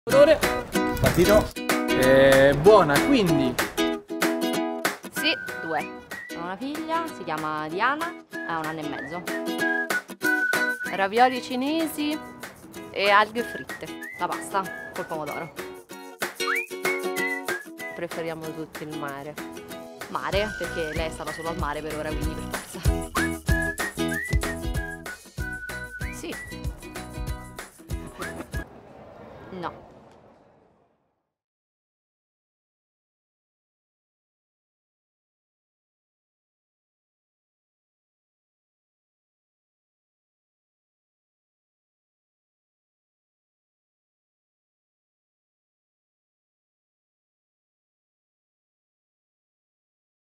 Odore. Partito. Buona, quindi. Sì, 2. Ho una figlia, si chiama Diana, ha 1 anno e mezzo. Ravioli cinesi e alghe fritte. La pasta col pomodoro. Preferiamo tutti il mare. Mare, perché lei è stata solo al mare per ora, quindi per forza. Sì.